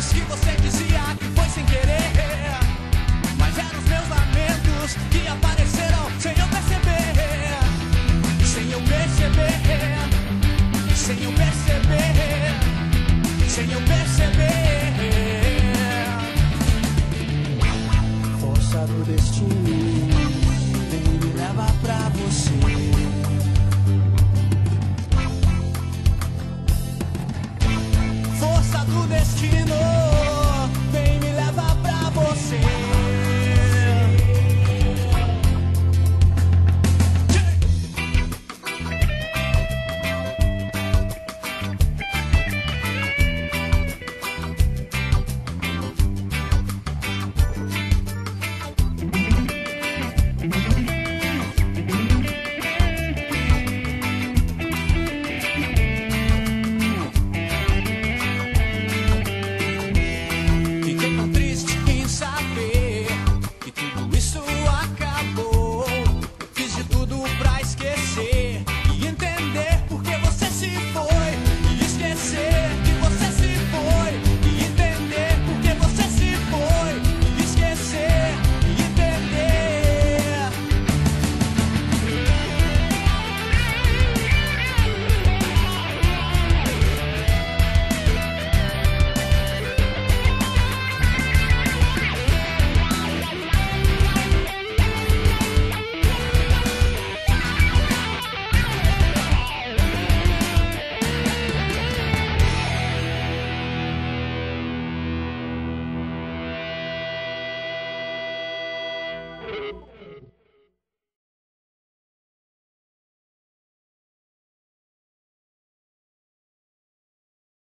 que você dizia que foi sem querer, mas eram os meus lamentos que apareceram sem eu perceber, sem eu perceber, sem eu perceber, sem eu perceber. Força do destino vem me levar pra você. Força do destino vem me levar pra você. Fiquei tão triste em saber que tudo isso acabou. Eu fiz de tudo pra esquecer e entender porque você se foi, e esquecer que você se foi, e entender porque você se foi, e esquecer e entender.